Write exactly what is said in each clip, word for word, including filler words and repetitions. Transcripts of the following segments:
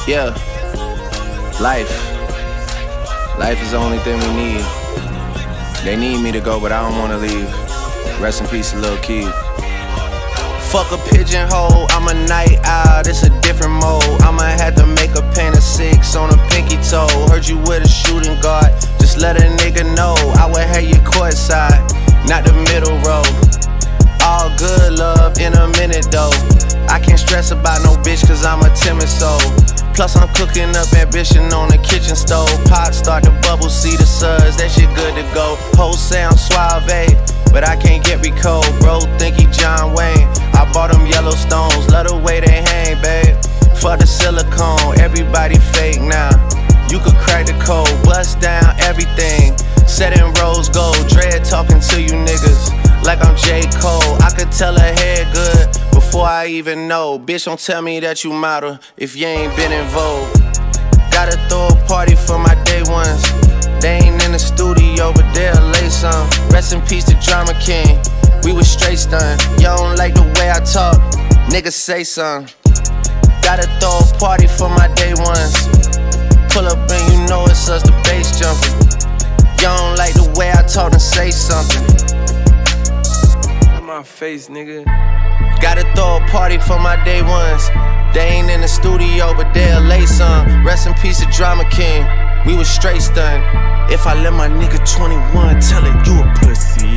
Yeah, life. Life is the only thing we need. They need me to go, but I don't wanna leave. Rest in peace, Lil Keith. Fuck a pigeonhole, I'm a night owl, it's a different mode. I'ma have to make a paint of six on a pinky toe. Heard you with a shooting guard, just let a nigga know. I would have you courtside, not the middle row. All good love in a minute though. I can't stress about no bitch cause I'm a timid soul. Plus I'm cooking up ambition on the kitchen stove. Pot start to bubble, see the suds, that shit good to go. Whole sound suave, but I can't get me cold. Bro think he John Wayne, I bought them Yellowstones. Love the way they hang, babe. Fuck the silicone, everybody fake now. You could crack the code, bust down everything. Set in rose gold, dread talking to you niggas like I'm J. Cole. I could tell her head good before I even know. Bitch, don't tell me that you model if you ain't been in vogue. Gotta throw a party for my day ones. They ain't in the studio, but they'll lay some. Rest in peace to Drama King, we was straight stunned. Y'all don't like the way I talk, niggas say something. Gotta throw a party for my day ones. Pull up and you know it's us, the bass jumping. Y'all don't like the way I talk and say something. In my face, nigga. Gotta throw a party for my day ones. They ain't in the studio, but they'll lay some. Rest in peace to Drama King, we was straight stunned. If I let my nigga twenty-one tell it, you a pussy.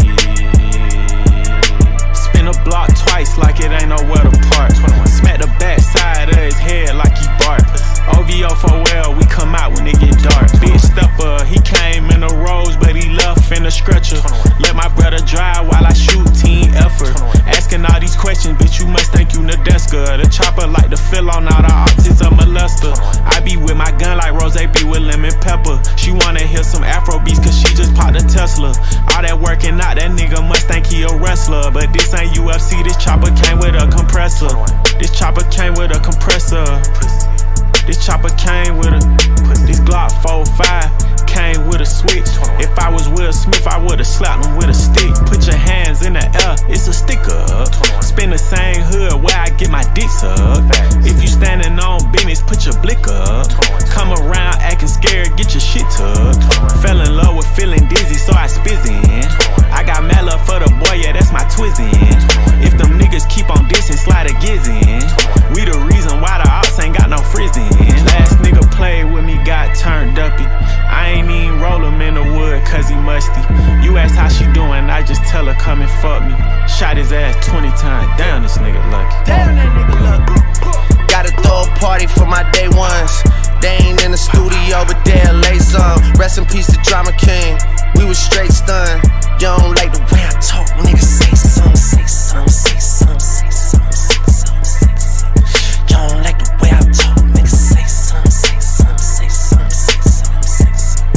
Spin a block twice like it ain't nowhere to park. Smack the back side of his head like he barked. O V O for well, we come out when it get dark. Big stepper, he came in the rose, but he left in the stretcher. Let my brother drive while I shoot, team effort. Asking all these questions, bitch, you must think you Nadeska. The chopper like to fill on all the optics of molester. I be with my gun like Rose be with lemon pepper. She wanna hear some Afro beats cause she just popped a Tesla. All that working out, that nigga must think he a wrestler. But this ain't U F C, this chopper came with a compressor. This chopper came with a compressor. This chopper came with a, this Glock four five came with a switch. If I was Will Smith, I would've slapped him with a stick. Put your hands in the air, it's a sticker. Spin the same hood where I get my dick sucked. If you standing on business, put your blick up. Come around acting scared, get your shit tucked. Fell in love with feeling dizzy, so I spizzin'. I got mad love for the boy, yeah, that's my twizzin'. If them niggas keep on dissing, slide a gizzin'. We the reason why the ops ain't got no frizzin'. Last nigga played with me, got turned uppy. I ain't even roll him in the wood cause he musty. You ask how she doing, I just tell her come and fuck me. Shot his ass twenty times, damn this nigga lucky. Damn that nigga lucky. Gotta throw a party for my day ones. They ain't in the studio, but they'll lay some. Rest in peace to Drama King, we was straight stunned. You don't like the way I talk, nigga, say something, say something, say something, say something, say something, say something. You don't like the way I talk, nigga, say something, say something, say something, say something, say something.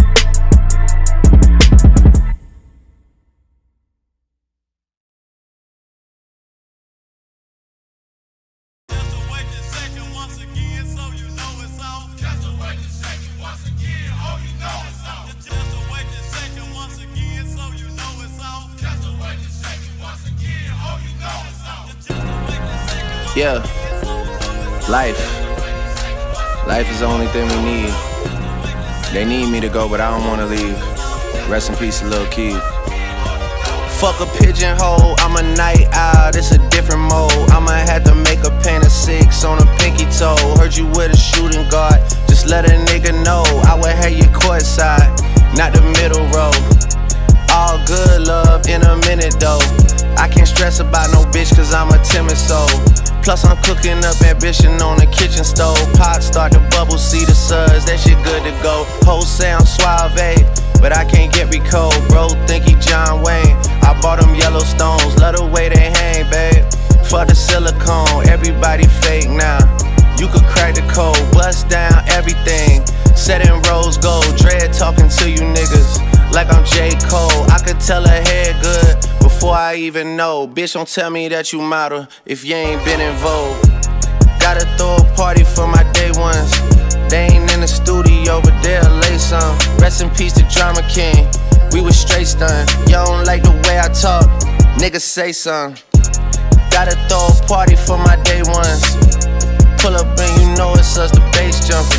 Just to wait a second once again, so you know it's on. Just to wait a second once again, oh you know it's on. Just to wait a second once again, so you know it's on. Just to wait a second once again, oh you know it's on. Just to wait a second. Yeah, life. Life is the only thing we need. They need me to go, but I don't wanna leave. Rest in peace to Lil Keith. Fuck a pigeonhole, I'm a night owl, this a different mode. I'ma have to make a paint of six on a pinky toe. Heard you with a shooting guard, just let a nigga know. I would have you courtside, not the middle row. All good love in a minute though. I can't stress about no bitch cause I'm a timid soul. Plus I'm cooking up ambition on the kitchen stove. Pot start to bubble, see the suds, that shit good to go. Whole sound suave, but I can't get me cold. Bro think he John Wayne, I bought them Yellowstones. Love the way they hang, babe. Fuck the silicone, everybody fake now. You could crack the code, bust down everything. Set in rose gold, dread talking to you niggas like I'm J. Cole. I could tell her head good before I even know. Bitch, don't tell me that you model if you ain't been in vogue. Gotta throw a party for my day ones. They ain't in the studio, but they'll lay some. Rest in peace to Drama King, we was straight stunned. You don't like the way I talk, nigga, say something. Gotta throw a party for my day ones. Pull up and you know it's us, the bass jumping.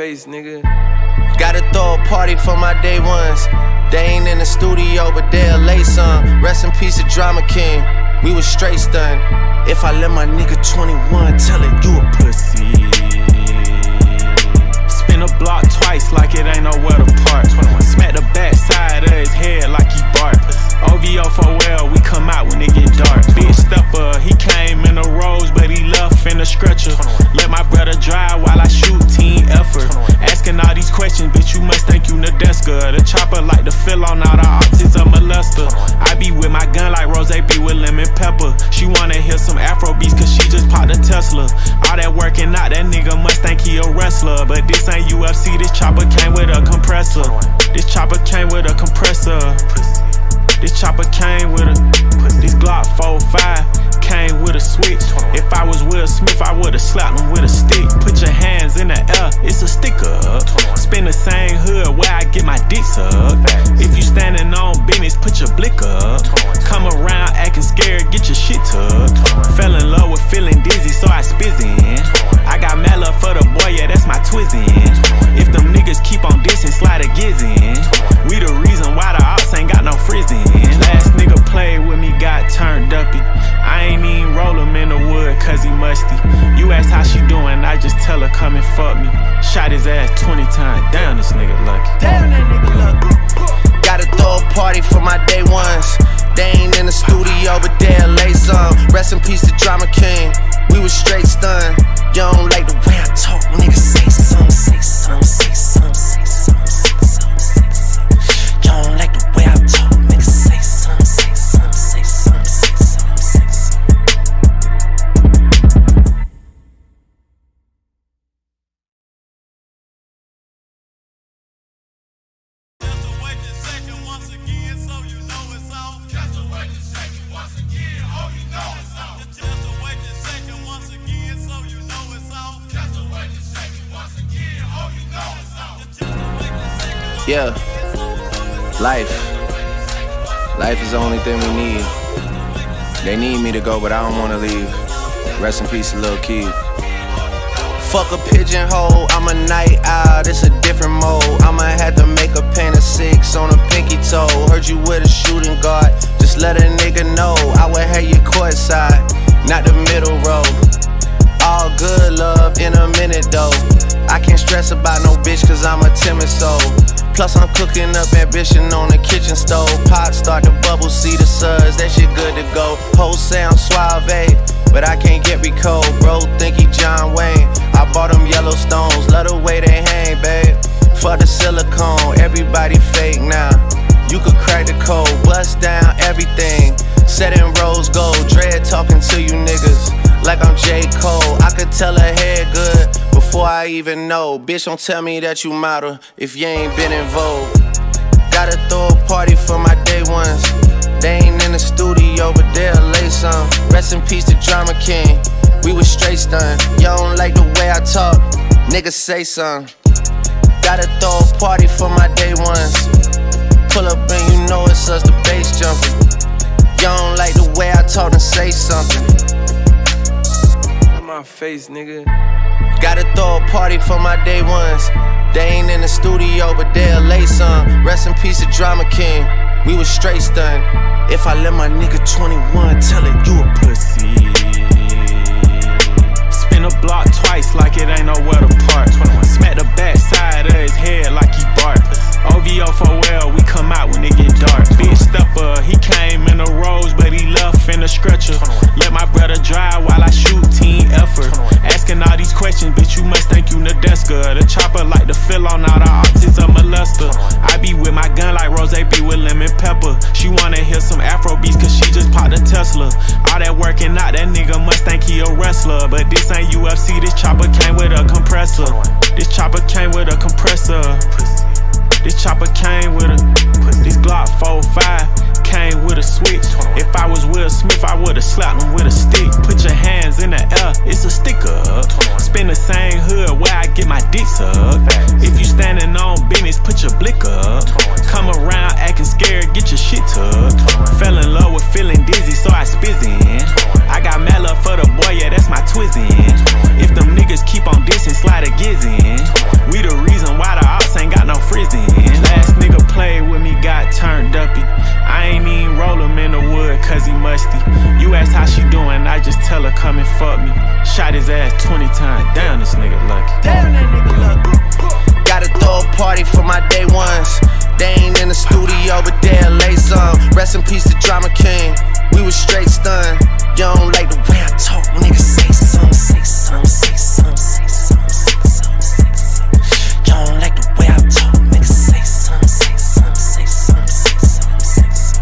face, nigga. Gotta throw a party for my day ones. They ain't in the studio, but they'll lay some. Rest in peace, the Drama King. We was straight stunned. If I let my nigga twenty-one tell it, you a pussy. Spin a block twice like it ain't nowhere to park. Smack the back side of his head like he bark. O V O for well, we come out when it get dark. Big stepper, he came in a rose, but he left in a stretcher. Let my brother drive while I shoot, team effort. Asking all these questions, bitch, you must think you Nadeska. The chopper like to fill on all the optics of molester. I be with my gun like Rose be with lemon pepper. She wanna hear some Afro beats cause she just popped a Tesla. All that working out, that nigga must think he a wrestler. But this ain't U F C, this chopper came with a compressor. This chopper came with a compressor. This chopper came with a, this Glock four five came with a switch. If I was Will Smith, I would've slapped him with a stick. Put your hands in the air, it's a sticker. Spin the same hood where I get my dick sucked. If you standing on business, put your blick up. Come around acting scared, get your shit tucked. Fell in love with feeling dizzy, so I spizzin'. I got mad love for the boy, yeah, that's my twizzin'. If them niggas keep on dissing, slide a gizzin'. We the reason why the ops ain't got no frizzin'. Last nigga played with me, got turned uppy. I ain't even roll him in the wood cause he musty. You ask how she doing, I just tell her come and fuck me. Shot his ass twenty times, damn this nigga lucky. Damn that nigga lucky. Gotta throw a party for my day ones. They ain't in the studio, but they'll lay some. Rest in peace, the Drama King. We was straight stunned. You don't like the way I talk, nigga, say something, say something, say something, say something, say something, say something. You don't like the way I talk, nigga, say something, say something, say something, say something, say something. Just a wait a second once again, so you know it's on. Just a wait a second once again, oh you know it's on. Just a wait a second once again, so you know it's on. Just a wait a second once again, oh you know it's on. Just a wait a second. Yeah, life. Life is the only thing we need. They need me to go, but I don't wanna leave. Rest in peace, Lil Keith. Fuck a pigeonhole, I'm a night owl, it's a different mode. I'ma have to make a paint of six on a pinky toe. Heard you with a shooting guard, just let a nigga know. I would have you courtside, not the middle row. All good love in a minute though. I can't stress about no bitch cause I'm a timid soul. Plus I'm cooking up ambition on the kitchen stove. Pot start to bubble, see the suds, that shit good to go. Whole sound suave, but I can't get me cold. Bro think he John Wayne, I bought them Yellowstones. Love the way they hang, babe. For the silicone, everybody fake now. You could crack the code, bust down everything. Set in rose gold, dread talking to you niggas like I'm J. Cole. I could tell her head good before I even know. Bitch, don't tell me that you model if you ain't been in vogue. Gotta throw a party for my day ones. They ain't in the studio, but they'll lay some. Rest in peace, the Drama King. We was straight stunned. You don't like the way I talk, nigga, say something. Gotta throw a party for my day ones. Pull up and you know it's us, the bass jumping. You don't like the way I talk, and say something. My face, nigga. Gotta throw a party for my day ones. They ain't in the studio, but they'll lay some. Rest in peace, the Drama King. We was straight stunned. If I let my nigga twenty-one tell it, you a pussy. Spin a block twice like it ain't nowhere to park. Smack the back side of his head like he bark. O V O for well, we come out when it get dark. Big stepper, he came in a rose, but he left in a stretcher. Let my brother drive while I shoot, team effort. Asking all these questions, bitch, you must think you Nadeska. The chopper like to fill on all the optics of molester. I be with my gun like Rose be with lemon pepper. She wanna hear some Afro beats cause she just popped a Tesla. All that working out, that nigga must think he a wrestler. But this ain't U F C, this chopper came with a compressor. This chopper came with a compressor. This chopper came with a, this Glock four five came with a switch. If I was Will Smith, I would've slapped him with a stick. Put your hands in the air, it's a sticker. Spin the same hood where I get my dick sucked. If you standing on business, put your blick up. Come around acting scared, get your shit tucked. Fell in love with feeling dizzy, so I spizzin'. I got mad love for the boy, yeah, that's my twizzin'. If them niggas keep on dissing, slide a gizzin'. We the musty. You ask how she doing, I just tell her come and fuck me. Shot his ass twenty times, damn this nigga lucky. Damn that nigga lucky. Gotta throw a party for my day ones. They ain't in the studio, but they'll lay some. Rest in peace to Drama King. We was straight stunned. You don't like the way I talk, nigga. Say some, say some, say some, say some, say some, say some. You don't like the way I talk, nigga. Say some, say some, say some, say some, say some.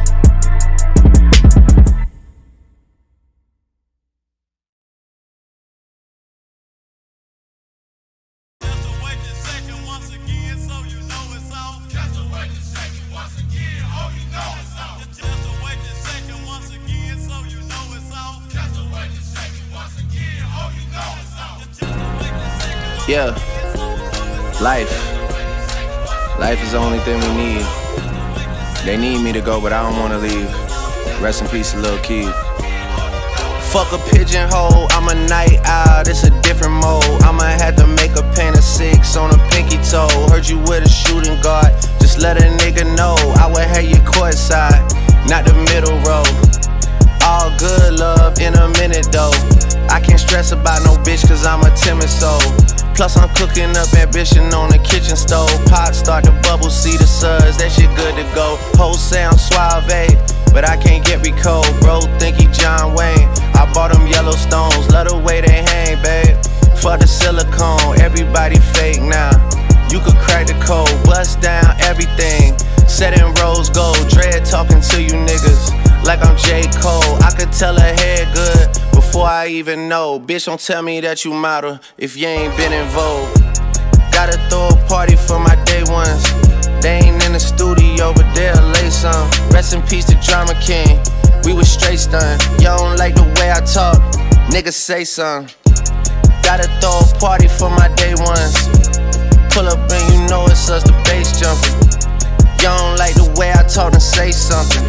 Yeah, life. Life is the only thing we need. They need me to go, but I don't wanna leave. Rest in peace, Lil Keith. Fuck a pigeonhole, I'm a night owl, this a different mode. I'ma have to make a paint of six on a pinky toe. Heard you with a shooting guard, just let a nigga know. I would have you courtside, not the middle row. All good love in a minute though. I can't stress about no bitch cause I'm a timid soul. Plus I'm cooking up ambition on the kitchen stove. Pot start to bubble, see the suds, that shit good to go. Whole sound suave, but I can't get recode. Bro think he John Wayne, I bought them Yellowstones. Love the way they hang, babe. Fuck the silicone, everybody fake now. You could crack the code, bust down everything. Set in rose gold, dread talking to you niggas like I'm J. Cole. I could tell her head good before I even know. Bitch, don't tell me that you model if you ain't been in vogue. Gotta throw a party for my day ones. They ain't in the studio, but they'll lay some. Rest in peace to Drama King. We was straight stunned. You don't like the way I talk, nigga say something. Gotta throw a party for my day ones. Pull up and you know it's us, the bass jumping. You don't like the way I talk, and say something.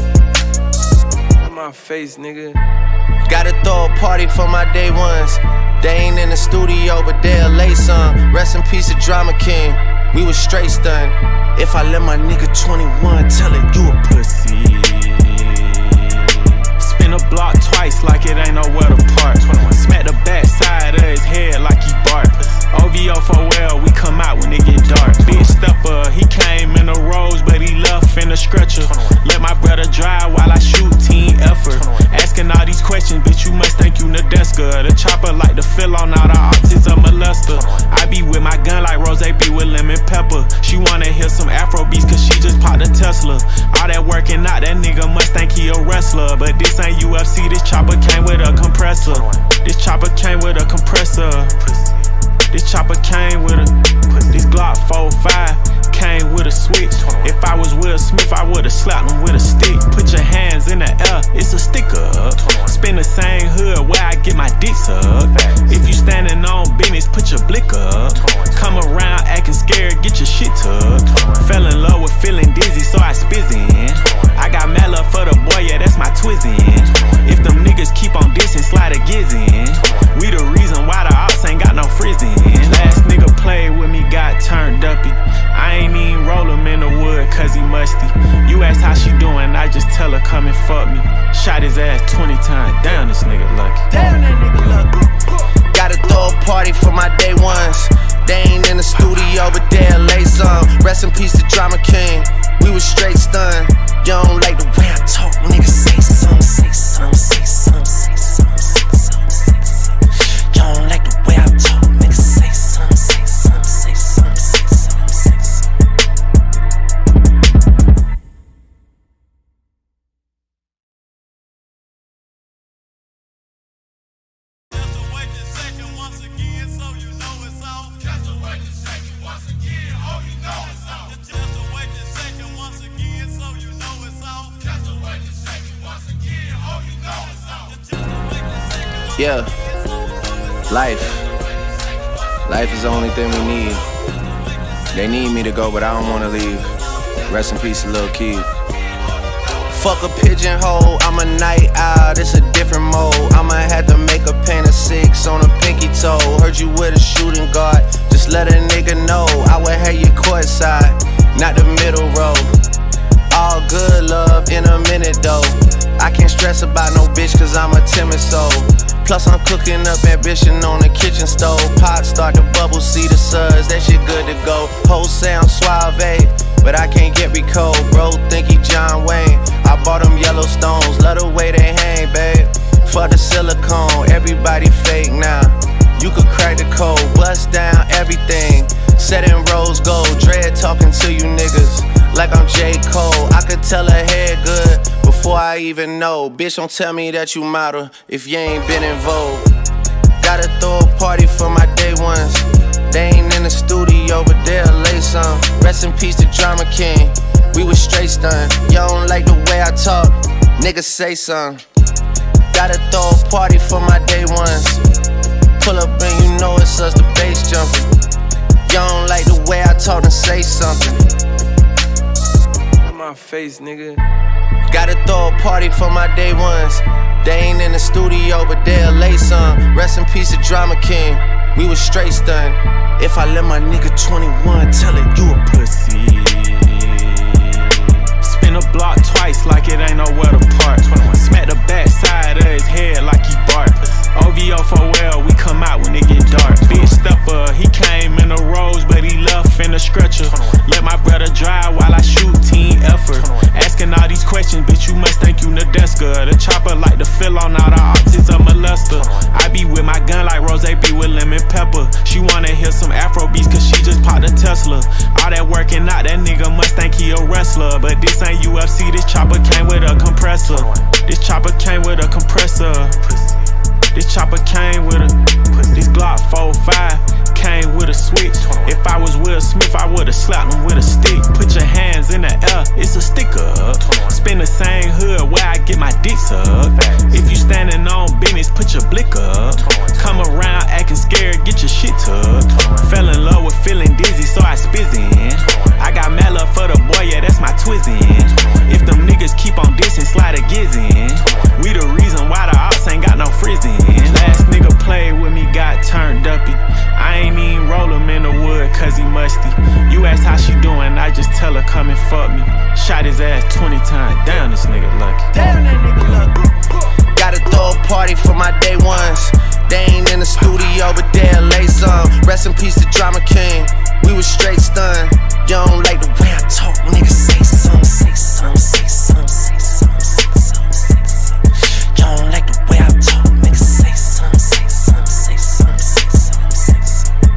My face, nigga. Gotta throw a party for my day ones. They ain't in the studio, but they'll lay some. Rest in peace to Drama King. We was straight stunned. If I let my nigga twenty-one tell it, you a pussy. Spin a block twice like it ain't nowhere to park. Smack the back side of his head like he bark. O V O for well, we come out when it get dark. Big stepper, he came in a rose, but he left in a stretcher. Let my brother drive while I shoot, team effort. Asking all these questions, bitch, you must think you Nadeska. The chopper like to fill on all the optics of molester. I be with my gun like Rose be with lemon pepper. She wanna hear some Afro beats cause she just popped a Tesla. All that working out, that nigga must think he a wrestler. But this ain't U F C, this chopper came with a compressor. This chopper came with a compressor. This chopper came with a, this Glock four five came with a switch. If I was Will Smith, I would've slapped him with a stick. Put your hands in the air, it's a sticker. Spin the same hood where I get my dick sucked. If you standing on business, put your blick up. Come around acting scared, get your shit tucked. Fell in love with feeling dizzy, so I spizzin'. I got mad love for the boy, yeah, that's my twizzin'. If them niggas keep on dissing, slide a gizzin'. We the reason why the ops ain't got no frizzin'. Last nigga played with me, got turned uppy. I ain't even roll him in the wood cause he musty. You ask how she doing, I just tell her come and fuck me. Shot his ass twenty times, damn this nigga lucky. Damn that nigga lucky. Gotta throw a party for my day ones. They ain't in the studio, but they'll lay some. Rest in peace to Drama King. We was straight stunned. You don't like the way I talk, nigga. Say some, say some, say some, say some, say some, say some. You don't like the way I talk, nigga. Say some, say some, say some, say some, say some. Yeah, life. Life is the only thing we need. They need me to go, but I don't wanna leave. Rest in peace, Lil Keith. Fuck a pigeonhole, I'm a night owl, this a different mode. I'ma have to make a paint of six on a pinky toe. Heard you with a shooting guard, just let a nigga know. I would have you courtside, not the middle row. All good love in a minute though. I can't stress about no bitch cause I'm a timid soul. Plus I'm cooking up ambition on the kitchen stove. Pot start to bubble, see the suds, that shit good to go. Whole sound suave, but I can't get me cold. Bro think he John Wayne, I bought them Yellowstones. Love the way they hang, babe, for the silicone. Everybody fake now, you could crack the code. Bust down everything, set in rose gold. Dread talking to you niggas like I'm J. Cole. I could tell her head good before I even know. Bitch, don't tell me that you model if you ain't been in vogue. Gotta throw a party for my day ones. They ain't in the studio, but they'll lay some. Rest in peace to Drama King, we was straight stunned. You don't like the way I talk, niggas say something. Gotta throw a party for my day ones. Pull up and you know it's us, the bass jumping. You don't like the way I talk, and say something. My face, nigga. Gotta throw a party for my day ones. They ain't in the studio, but they'll lay some. Rest in peace to Drama King, we was straight stunned. If I let my nigga twenty-one tell it, you a pussy. Spin a block twice like it ain't nowhere to park. Smack the back side of his head like he bark. O V O four L, we come out when it get dark. Big stepper, he came in the rose, but he left in the stretcher. Let my brother drive while I shoot, team effort. Asking all these questions, bitch, you must think you Nadeska. The chopper like to fill on all the optics of molester. I be with my gun like Rose be with lemon pepper. She wanna hear some Afro beats cause she just popped a Tesla. All that working out, that nigga must think he a wrestler. But this ain't U F C, this chopper came with a compressor. This chopper came with a compressor. This chopper came with a, this Glock four five came with a switch. If I was Will Smith, I would've slapped him with a stick. Put your hands in the air, it's a sticker. Spin the same hood where I get my dick sucked. If you standing on business, put your blick up. Come around acting scared, get your shit tucked. Fell in love with feeling dizzy, so I spizzin'. I got mad love for the boy, yeah, that's my twizzin'. If them niggas keep on dissing, slide a gizzin'. We the reason why the ops ain't got no frizzin'. Last nigga played with me, got turned uppy. I ain't even roll him in the wood cause he musty. You ask how she doing, I just tell her come and fuck me. Shot his ass twenty times, damn this nigga lucky. Damn that nigga lucky. Gotta throw a party for my day ones. They ain't in the studio, but they'll lay some. Rest in peace to Drama King, we was straight stunned. You don't like the way I talk, nigga, say something, say something, say something, say something, say something, say something. You don't like the way I talk, nigga, say something, say something, say something, say something, say something.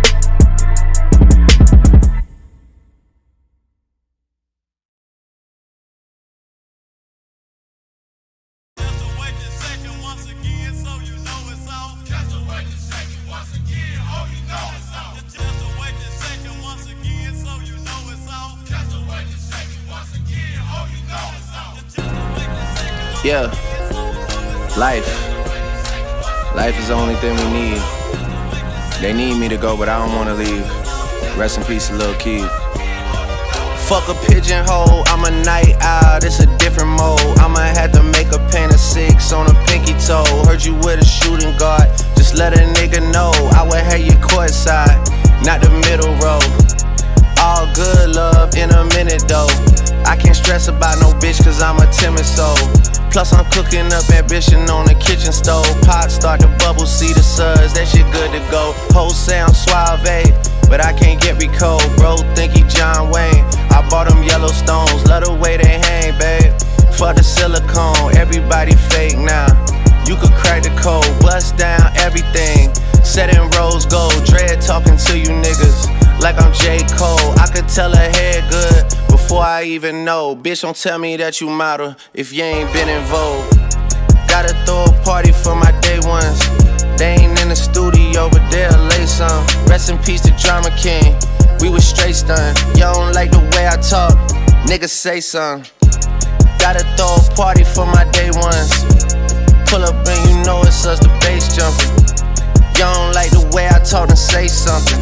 Just to wait a second once again, so you know it's off. Just to wait a second once again, oh you know it's off. Just to wait a second once again, so you know it's off. Just to wait a second once again, oh you know it's off. Just to wait a second. Yeah, life. Life is the only thing we need. They need me to go, but I don't wanna leave. Rest in peace to Lil Keith. Fuck a pigeonhole, I'm a night owl, it's a different mode. I'ma have to make a paint of six on a pinky toe. Heard you with a shooting guard, just let a nigga know. I would have you courtside, not the middle row. All good love in a minute though. I can't stress about no bitch cause I'm a timid soul. Plus I'm cooking up ambition on the kitchen stove. Pot start to bubble, see the suds, that shit good to go. Whole sound suave, but I can't get me cold. Bro think he John Wayne, I bought them Yellowstones. Love the way they hang, babe, for the silicone. Everybody fake now, you could crack the code. Bust down everything, set in rose gold. Dread talking to you niggas like I'm J. Cole. I could tell her head good before I even know. Bitch, don't tell me that you model if you ain't been in vogue. Gotta throw a party for my day ones. They ain't in the studio, but they'll lay some. Rest in peace to Drama King, we was straight stunned. You don't like the way I talk, nigga, say something. Gotta throw a party for my day ones. Pull up and you know it's us, the bass jumping. You don't like the way I talk, and say something.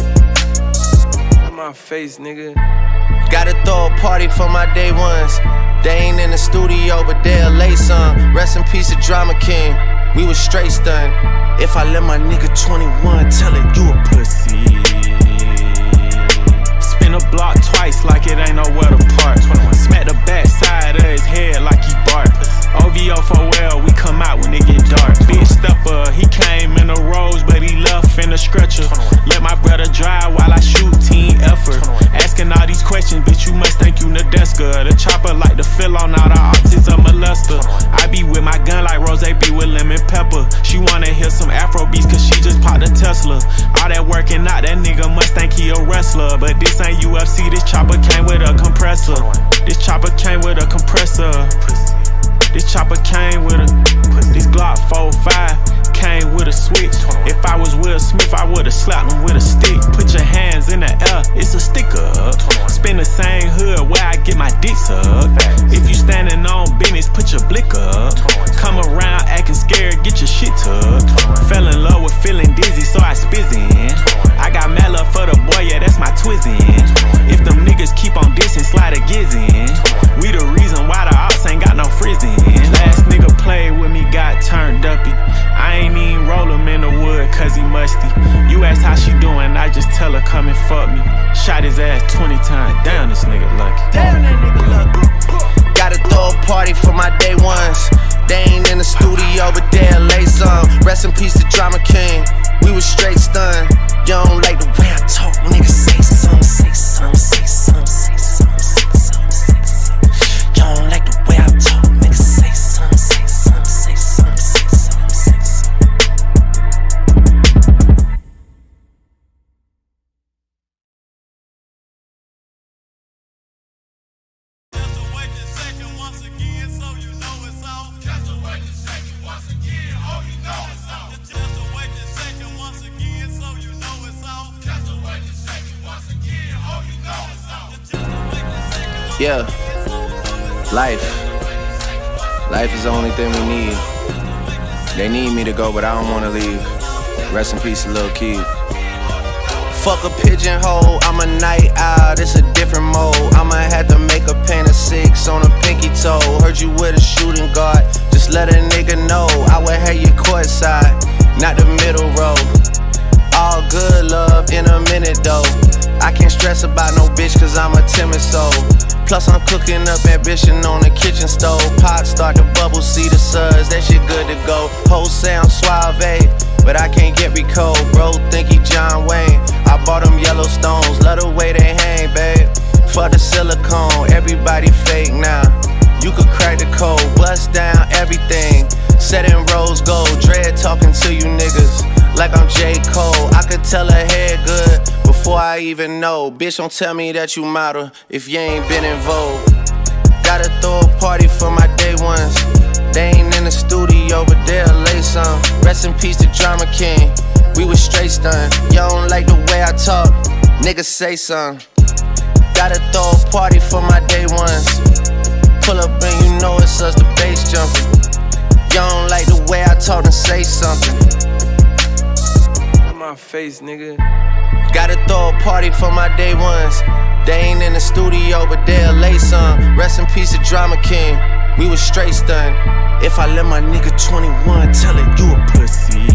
My face, nigga. Gotta throw a party for my day ones. They ain't in the studio, but they'll lay some. Rest in peace to Drama King, we was straight stunned. If I let my nigga twenty-one tell it, you a pussy. Spin a block twice like it ain't nowhere to park. Smack the back side of his head like he bark. O V O four Tesla. All that working out, that nigga must think he a wrestler. But this ain't U F C, this chopper came with a compressor. This chopper came with a compressor. This chopper came with a, this Glock four five came with a switch. If I was Will Smith, I would've slapped him with a stick. Put your hands in the air, it's a sticker. Spin the same hood where I get my dick sucked. If you standing on business, put your blick up. Come around acting scared, get your shit tucked. Fell in love with feeling dizzy, so I spizzin'. I got mad love for the boy, yeah, that's my twizzin'. If them niggas keep on dissing, slide a gizzin'. We the reason why the ops ain't got no frizzin'. Last nigga played with me, got turned uppy. I ain't even roll him in the wood cause he musty. You ask how she doing, I just tell her come and fuck me. Shot his ass twenty times, damn this nigga lucky. Damn that nigga lucky. Gotta throw a party for my day ones. They ain't in the studio but they'll lay some. Rest in peace to Drama King, we was straight stunned. You don't like the way I talk, nigga, say something, say something, say something, say something, say something, say something. You don't like the way I talk, nigga, say something, say something, say something, say something, say something. Just to wait a second once again, so you know it's on. Just to wait a second once again, oh you know it's on. Just to wait a second once again, so you know it's on. Just to wait a second once again, oh you know it's on. Just to wait a second. Yeah, life. Life is the only thing we need. They need me to go, but I don't wanna leave. Rest in peace, Lil Keith. Fuck a pigeonhole, I'm a night owl, it's a different mode. I'ma have to make a paint of six on a pinky toe. Heard you with a shooting guard, just let a nigga know. I would have you courtside, not the middle row. All good love in a minute though. I can't stress about no bitch cause I'm a timid soul. Plus I'm cooking up ambition on the kitchen stove. Pot start to bubble, see the suds, that shit good to go. Whole sound suave, but I can't get recalled. Bro think he John Wayne, I bought them Yellowstones. Love the way they hang, babe. For the silicone, everybody fake now. You could crack the code, bust down everything. Set in rose gold, dread talking to you niggas like I'm J. Cole. I could tell her head good before I even know. Bitch, don't tell me that you model if you ain't been in vogue. Gotta throw a party for my day ones. They ain't in the studio, but they'll lay some. Rest in peace to Drama King, we was straight stunned. You don't like the way I talk, nigga, say something. Gotta throw a party for my day ones. Pull up and you know it's us, the bass jumping. You don't like the way I talk, and say something. In my face, nigga. Gotta throw a party for my day ones. They ain't in the studio, but they'll lay some. Rest in peace to Drama King, we was straight stunned. If I let my nigga twenty-one tell it, you a pussy.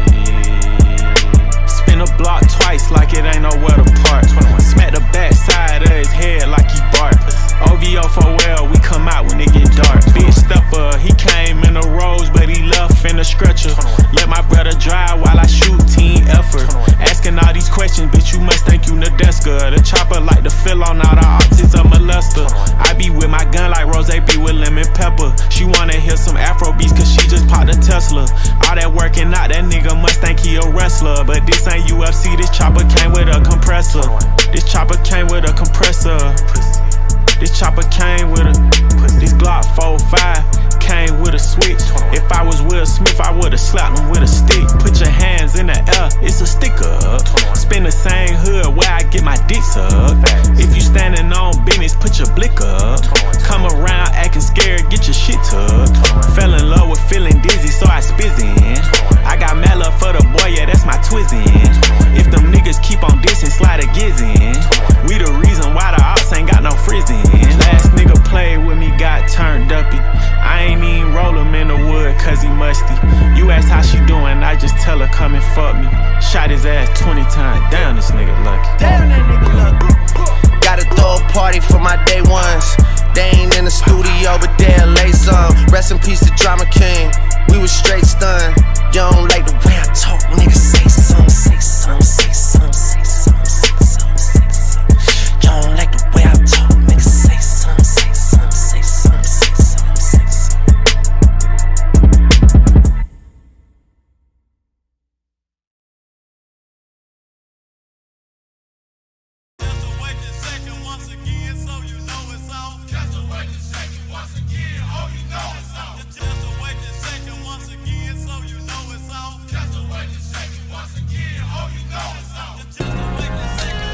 Spin a block twice like it ain't nowhere to park. Smack the back side of his head like he bark. O V O for well, we come out when it get dark. Big stepper, he came in a rose, but he left in a stretcher. Let my brother drive while I shoot, team effort. Asking all these questions, bitch, you must think you Nadeska. The chopper like to fill on all the ops, it's a molester. I be with my gun like Rose be with lemon pepper. She wanna hear some Afro beats cause she just popped a Tesla. All that working out, that nigga must think he a wrestler. But this ain't U F C, this chopper came with a compressor. This chopper came with a compressor. This chopper came with a, this Glock four five came with a switch. If I was Will Smith, I would've slapped him with a stick. Put your hands in the air, it's a sticker. Spin the same hood where I get my dick sucked. If you standing on business, put your blick up. Come around acting scared, get your shit tucked. Fell in love with feeling dizzy, so I spizzin'. I got mad love for the boy, yeah, that's my twizzin'. If them niggas keep on dissing, slide a gizzin'. We the reason why the ops ain't got no frizzin'. Last nigga played with me, got turned uppy. I ain't even roll him in the wood cause he musty. You ask how she doing, I just tell her come and fuck me. Shot his ass twenty times, damn this nigga lucky. Damn that nigga lucky. Gotta throw a party for my day ones. They ain't in the studio, but they'll lay some. Rest in peace to Drama King, we was straight stunned. You don't like the way I talk, nigga, say something, say something, say something, say something, say something, say something. You don't like the way I talk, nigga, say something, say something, say something, say something, say something.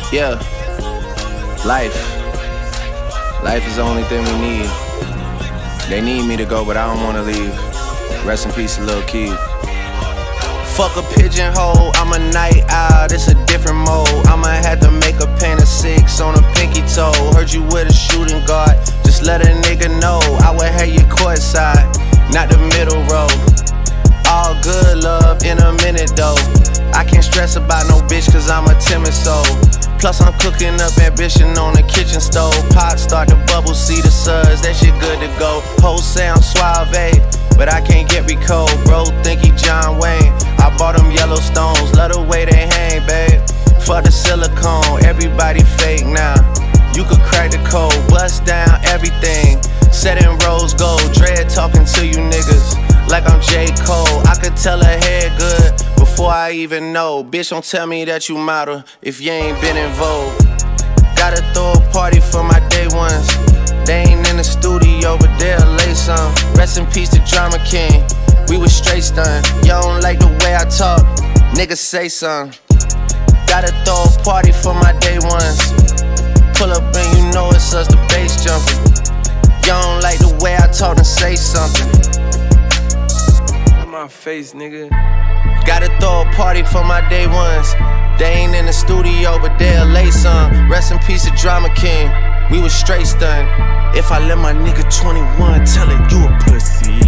Yeah, life. Life is the only thing we need. They need me to go, but I don't wanna leave. Rest in peace, Lil Keith. Fuck a pigeonhole, I'm a night owl, it's a different mode. I'ma have to make a paint of six on a pinky toe. Heard you with a shooting guard, just let a nigga know. I would have you courtside, not the middle row. All good love in a minute though. I can't stress about no bitch cause I'm a timid soul. Plus I'm cooking up ambition on the kitchen stove. Pot start to bubble, see the suds, that shit good to go. Whole sound suave, but I can't get recalled. Bro think he John Wayne, I bought them Yellowstones. Love the way they hang, babe. For the silicone, everybody fake now. You could crack the code, bust down everything. Set in rose gold, dread talking to you niggas like I'm J. Cole. I could tell her head good before I even know. Bitch, don't tell me that you model if you ain't been in vogue. Gotta throw a party for my day ones. They ain't in the studio, but they'll lay some. Rest in peace to Drama King, we was straight stunned. Y'all don't like the way I talk, niggas say something. Gotta throw a party for my day ones. Pull up and you know it's us, the bass jumping. Y'all don't like the way I talk and say something. In my face, nigga. Gotta throw a party for my day ones. They ain't in the studio, but they'll lay some. Rest in peace to Drama King, we was straight stunned. If I let my nigga twenty-one tell it, you a pussy.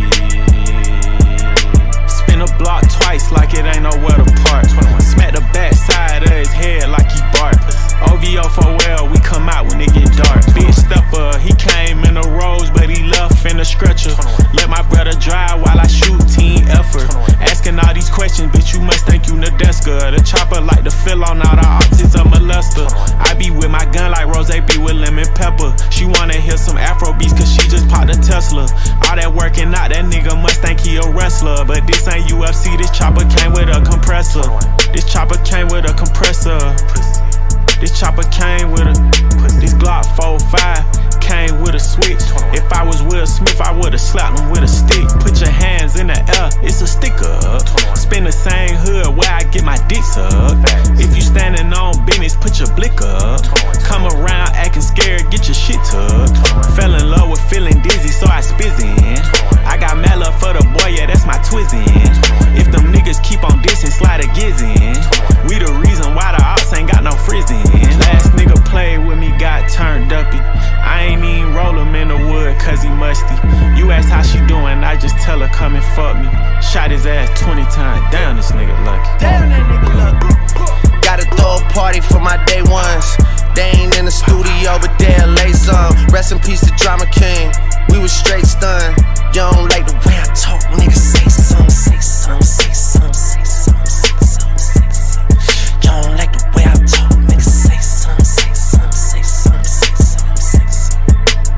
Spin a block twice like it ain't nowhere to park. Smack the back side of his head like he bark. O V O for well, we come out when it get dark. Big stepper, he came in a rose, but he left in a stretcher. Let my brother drive while I shoot, team effort. Asking all these questions, bitch, you must think you Nadeska. The chopper like to fill on all the optics of molester. I be with my gun like Rose be with lemon pepper. She wanna hear some Afro beats cause she just popped a Tesla. All that working out, that nigga must think he a wrestler. But this ain't U F C, this chopper came with a compressor. This chopper came with a compressor. This chopper came with a, this Glock four five came with a switch. If I was Will Smith, I would've slapped him with a stick. Put your hands in the air, it's a sticker. Spin the same hood where I get my dick sucked. If you standing on business, put your blick up. Come around acting scared, get your shit tucked. Fell in love with feeling dizzy, so I spizzin'. I got mad love for the boy, yeah, that's my twizzin'. If them niggas keep on dissing, slide a gizzin'. We the reason why the ops ain't got no frizzin'. Last nigga played with me, got turned uppy. I ain't even roll him in the wood cause he musty. You ask how she doing, I just tell her come and fuck me. Shot his ass twenty times, damn this nigga lucky. Damn that nigga lucky. Gotta throw a party for my day ones. They ain't in the studio, but they'll lay some. Rest in peace to Drama King, we was straight stunned. You don't like the way I talk, nigga, say something, say something, say something, say something, say something, say something. You don't like the way I talk, nigga, say something, say something, say something, say something, say something.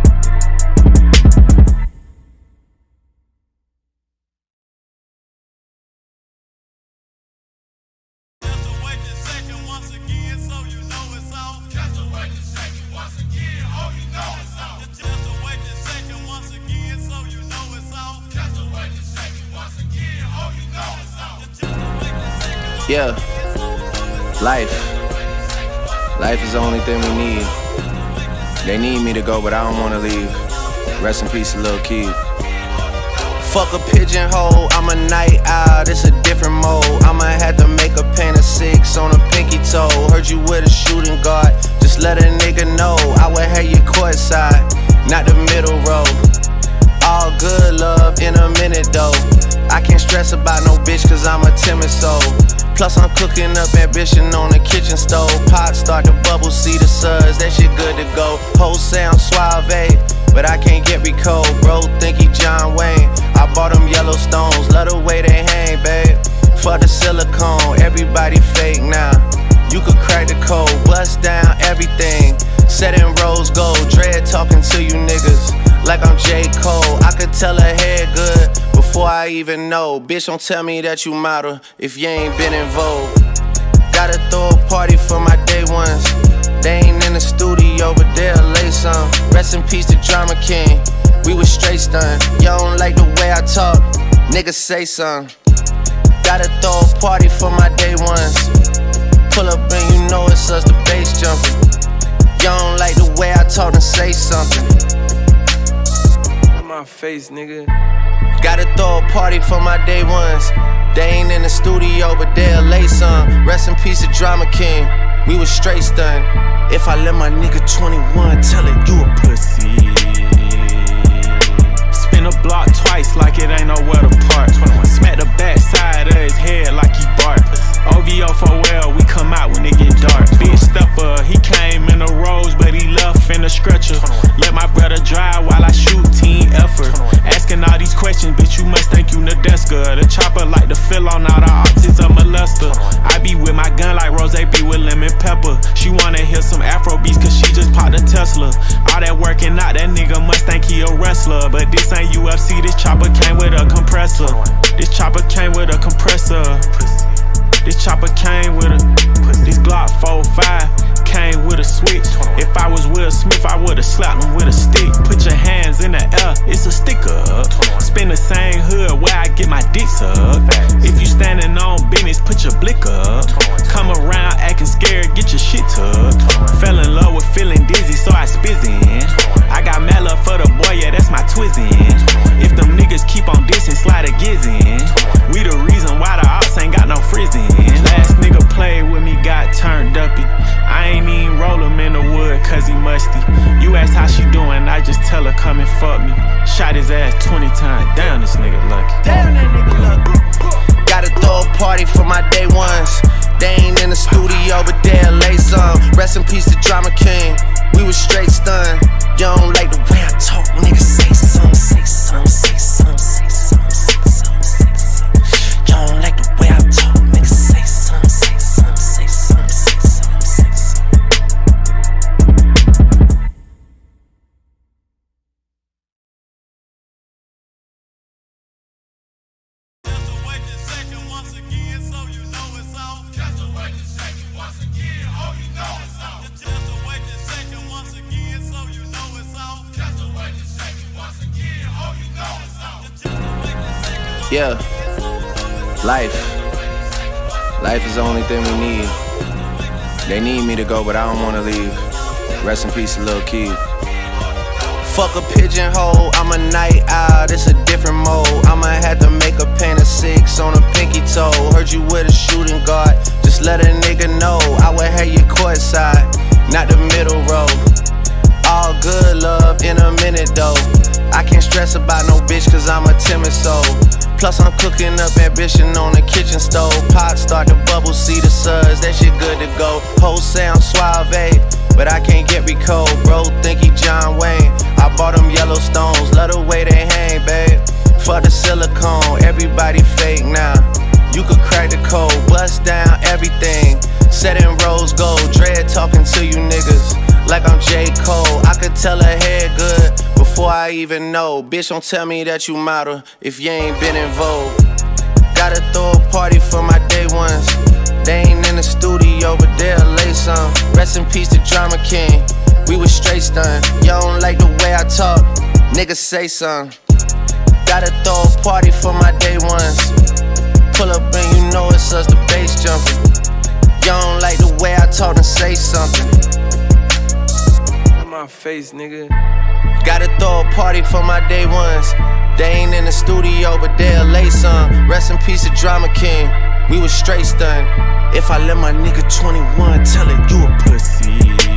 Just to wait a second once again, so you know it's off. Just to wait a second once again, oh you know it's off. Just to wait a second once again, so you know it's off. Just to wait a second once again, oh you know it's off. Just to wait a second. Yeah, life. Life is the only thing we need. They need me to go, but I don't wanna leave. Rest in peace, Lil Keith. Fuck a pigeonhole, I'm a night owl, it's a different mode. I'ma have to make a paint of six on a pinky toe. Heard you with a shooting guard, just let a nigga know. I would have you courtside, not the middle row. All good love in a minute though. I can't stress about no bitch cause I'm a timid soul. Plus I'm cooking up ambition on the kitchen stove. Pot start to bubble, see the suds, that shit good to go. Whole sound suave, but I can't get recalled. Bro think he John Wayne, I bought them Yellowstones. Love the way they hang, babe. For the silicone, everybody fake now. You could crack the code, bust down everything. Set in rose gold, dread talking to you niggas like I'm J. Cole. I could tell her head good before I even know. Bitch, don't tell me that you model if you ain't been in vogue. Gotta throw a party for my day ones. They ain't in the studio, but they'll lay some. Rest in peace to Drama King, we was straight stunned. Y'all don't like the way I talk, niggas say something. Gotta throw a party for my day ones. Pull up and you know it's us, the bass jumping. You don't like the way I talk and say something. In my face, nigga. Gotta throw a party for my day ones. They ain't in the studio, but they'll lay some. Rest in peace, the Drama King. We was straight stunned. If I let my nigga twenty-one tell it, you a pussy. Spin a block twice like it ain't nowhere to park. Smack the back side of his head like he bark. O V O for well, we come out when it get dark. Big stepper, he came in the rose, but he left in the stretcher. Let my brother drive while I shoot, team effort. Asking all these questions, bitch, you must think you Nadeska. The chopper like to fill on all the optics of molester. I be with my gun like Rose be with lemon pepper. She wanna hear some Afro beats cause she just popped a Tesla. All that working out, that nigga must think he a wrestler. But this ain't U F C, this chopper came with a compressor. This chopper came with a compressor. This chopper came with a, this Glock four five came with a switch. If I was Will Smith, I would've slapped him with a stick. Put your hands in the air, it's a sticker. Spin the same hood where I get my dick sucked. If you standing on business, put your blick up. Come around acting scared, get your shit tucked. Fell in love with feeling dizzy, so I spizzin'. I got mad love for the boy, yeah, that's my twizzin'. If them niggas keep on dissing, slide a gizzin'. We the reason why the ops ain't got no frizzin'. Last nigga played with me, got turned uppy. I ain't even roll him in the wood cause he musty. You ask how she doing, I just tell her come and fuck me. Shot his ass twenty times, damn this nigga lucky. Damn that nigga lucky. Gotta throw a party for my day ones. They ain't in the studio, but they'll lay some. Rest in peace, the Drama King. We was straight stunned. You don't like the way I talk, nigga, say something, say something, say something, say something, say something, say something. You don't like the way I talk, nigga, say something, say something, say something, say something, say something. Just wait a second once again, so you know it's off. Just wait a second once again, oh you know it's off. Just wait a second once again, so you know it's off. Just wait a second once again, oh you know it's off. Just wait a second. Yeah, life. Life is the only thing we need. They need me to go, but I don't wanna leave. Rest in peace, Lil Keith. Fuck a pigeonhole, I'm a night owl, it's a different mode. I'ma have to make a paint of six on a pinky toe. Heard you with a shooting guard, just let a nigga know. I would have you courtside, not the middle row. All good love in a minute though. I can't stress about no bitch cause I'm a timid soul. Plus I'm cooking up ambition on the kitchen stove. Pot start to bubble, see the suds, that shit good to go. Whole sound suave, but I can't get recalled. Bro think he John Wayne, I bought them Yellowstones. Love the way they hang, babe. For the silicone, everybody fake now. You could crack the code, bust down everything. Set in rose gold, dread talking to you niggas like I'm J. Cole. I could tell her head good before I even know. Bitch, don't tell me that you model if you ain't been in vogue. Gotta throw a party for my day ones. They ain't in the studio, but they'll lay some. Rest in peace, the Drama King. We was straight stunned. You don't like the way I talk, nigga, say something. Gotta throw a party for my day ones. Pull up and you know it's us, the bass jumping. You don't like the way I talk and say something. In my face, nigga. Gotta throw a party for my day ones. They ain't in the studio, but they'll lay some. Rest in peace, the Drama King. We was straight stunned. If I let my nigga twenty-one tell it, you a pussy.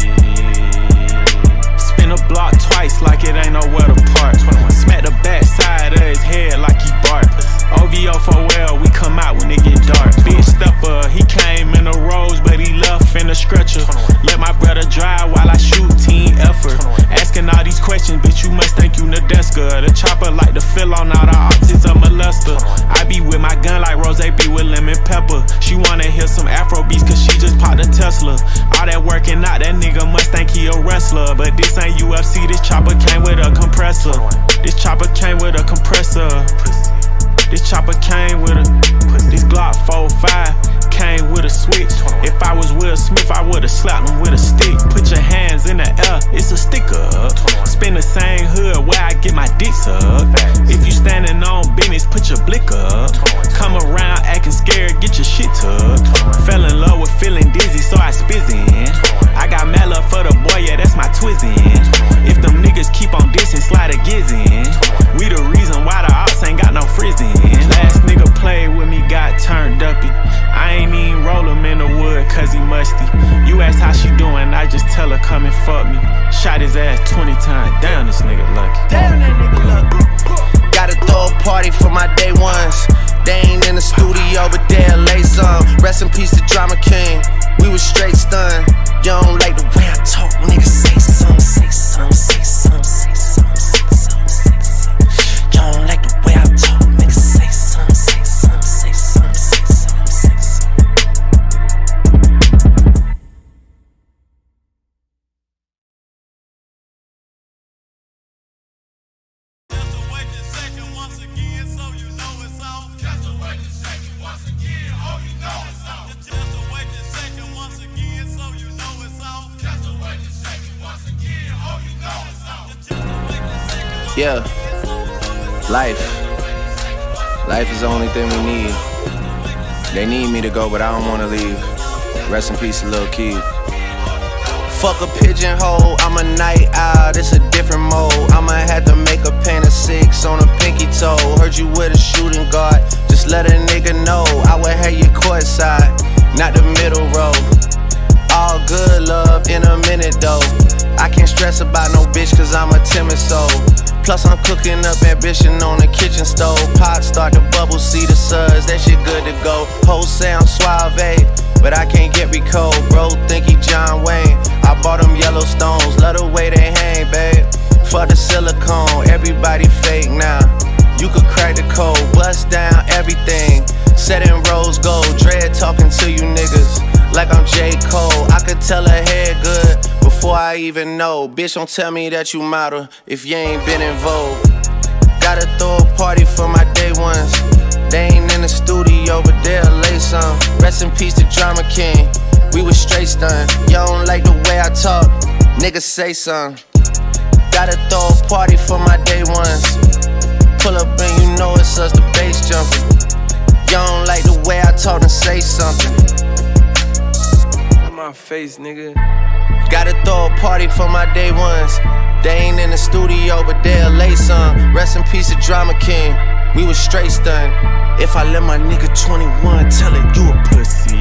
Spin a block twice like it ain't nowhere to park. Smack the back side of his head like he bark. O V O for well, we come out when it get dark. Big stepper, he came in the rose, but he left in the stretcher. Let my brother drive while I shoot, team effort. Asking all these questions, bitch, you must think you Nadeska. The chopper like to fill on all the optics of molester. I be with my gun like Rose be with lemon pepper. She wanna hear some Afro beats cause she just popped a Tesla. All that working out, that nigga must think he a wrestler. But this ain't U F C, this chopper came with a compressor. This chopper came with a compressor. This chopper came with a, this Glock four five came with a switch. If I was Will Smith, I would've slapped him with a stick. Put your hands in the air, it's a sticker. Spin the same hood where I get my dick sucked. If you standing on business, put your blick up. Come around acting scared, get your shit tucked. Fell in love with feeling dizzy, fuck me. Shot his ass twenty times. Damn, this nigga lucky. Damn, that nigga lucky. Gotta throw a party for my day ones. They ain't in the studio, but they'll lay some. Rest in peace to Drama King. We was straight stunned. You don't like the way I talk, nigga. Say something, say something, say something, say something, say something, say something. You don't like the way I talk, nigga. Say something, say something, say something, say something, say something. Just wait a second once again, so you know it's on. Just wait a second once again, oh you know it's on. Just wait a second once again, so you know it's on. Just wait a second once again, oh you know it's on. Just wait a second. Yeah, life. Life is the only thing we need. They need me to go, but I don't wanna leave. Rest in peace, Lil Keith. Fuck a pigeonhole, I'm a night owl, it's a different mode. I'ma have to make a paint of six on a pinky toe. Heard you with a shooting guard, just let a nigga know. I would have you courtside, not the middle row. All good love in a minute though. I can't stress about no bitch cause I'm a timid soul. Plus I'm cooking up ambition on the kitchen stove. Pot start to bubble, see the suds, that shit good to go. Whole sound suave, but I can't get recalled. Bro think he John Wayne, I bought them Yellowstones. Love the way they hang, babe. Fuck the silicone, everybody fake now. You could crack the code, bust down everything. Set in rose gold, dread talking to you niggas like I'm J. Cole. I could tell her head good before I even know. Bitch, don't tell me that you model if you ain't been in vogue. Gotta throw a party for my day ones. They ain't in the studio, but they'll lay some. Rest in peace to Drama King. We was straight stunned. Y'all don't like the way I talk, nigga say something. Gotta throw a party for my day ones. Pull up and you know it's us, the bass jumping. Y'all don't like the way I talk and say something. In my face, nigga. Gotta throw a party for my day ones. They ain't in the studio, but they'll lay some. Rest in peace to Drama King. We was straight stunned. If I let my nigga twenty-one tell it, you a pussy.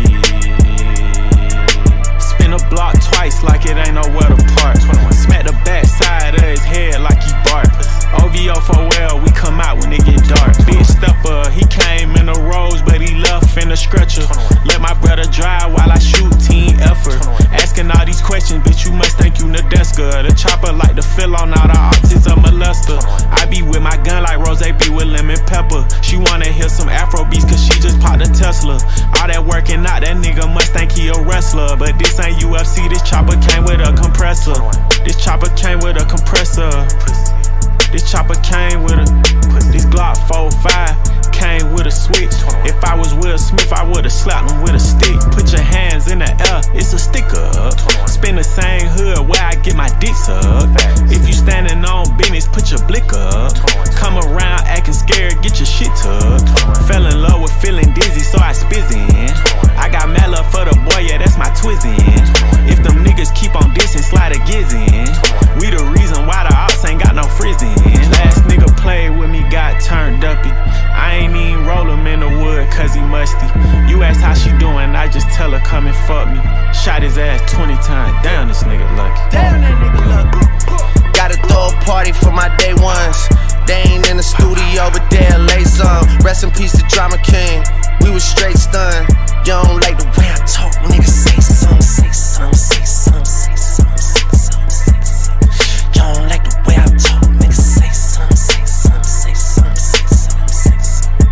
Spin a block twice like it ain't nowhere to park. Smack the back side of his head like he bark. O V O for well, we come out when it get dark. Big stepper, he came in a rose, but he left in a stretcher. Let my brother drive while I shoot, team effort. Asking all these questions, bitch, you must think you Nadeska. The chopper like to fill on all the optics of molester. I be with my gun like Rose be with lemon pepper. She wanna hear some Afro beats cause she just popped a Tesla. All that working out, that nigga must think he a wrestler. But this ain't U F C, this chopper came with a compressor. This chopper came with a compressor. This chopper came with a, this Glock four five came with a switch. If I was Will Smith, I would've slapped him with a stick. Put your hands in the air, it's a sticker. Spin the same hood where I get my dick sucked. If you standing on business, put your blick up. Come around acting scared, get your shit tucked. Fell in love with feeling dizzy, so I spizzin'. I got mad love for the boy, yeah, that's my twizzin'. If them niggas keep on dissing, slide a gizzin'. We the reason why the ops ain't got no frizzin'. Last nigga played with me, got turned uppy. I ain't even roll him in the wood cause he musty. You ask how she doing, I just tell her come and fuck me. Shot his ass twenty times, damn this nigga lucky. Damn, that nigga lucky. Gotta throw a party for my day ones. They ain't in the studio, but they'll lay some. Rest in peace to Drama King. We was straight stunned. You don't like the way I talk, nigga. Say something, say something, say something, say something, say something, say something. You don't like the way I talk, nigga. Say something, say something, say something, say something, say something.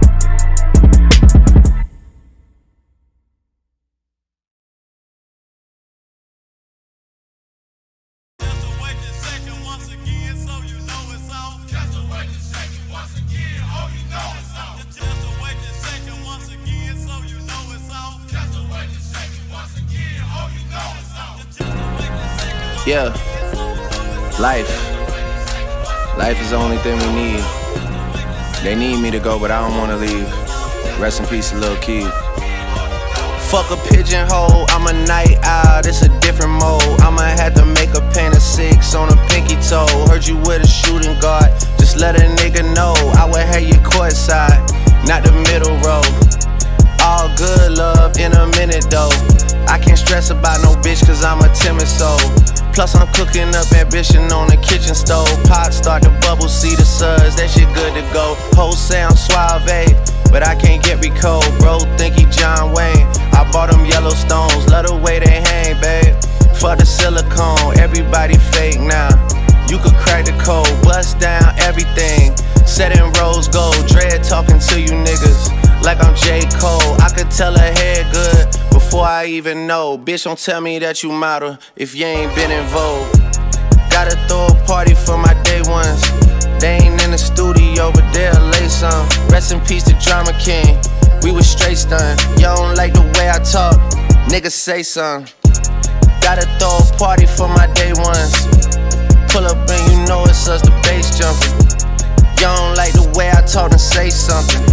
Just wait a second once again, so you know it's on. Just wait a second once again, oh you know it's on. Just wait a second once again, so you know it's on. Just wait a second once again, oh you know it's on. Just wait a second. Yeah, life. Life is the only thing we need. They need me to go, but I don't wanna leave. Rest in peace to Lil Keith. Fuck a pigeonhole, I'm a night owl, this a different mode. I'ma have to make a paint of six on a pinky toe. Heard you with a shooting guard, just let a nigga know. I would have you courtside, not the middle row. All good love in a minute though. I can't stress about no bitch cause I'm a timid soul. Plus I'm cooking up ambition on the kitchen stove. Pot start to bubble, see the suds, that shit good to go. Whole sound suave, but I can't get recode. Bro, think he John Wayne. I bought them Yellowstones, love the way they hang, babe. For the silicone, everybody fake now. You could crack the code, bust down everything. Set in rose gold, dread talking to you niggas like I'm J. Cole. I could tell her head good before I even know. Bitch, don't tell me that you model if you ain't been in vogue. Gotta throw a party for my day ones. They ain't in the studio, but they'll lay some. Rest in peace to Drama King, we was straight stunned. Y'all don't like the way I talk, niggas say something. Gotta throw a party for my day ones. Pull up and you know it's us, the bass jumping. Y'all don't like the way I talk and say something.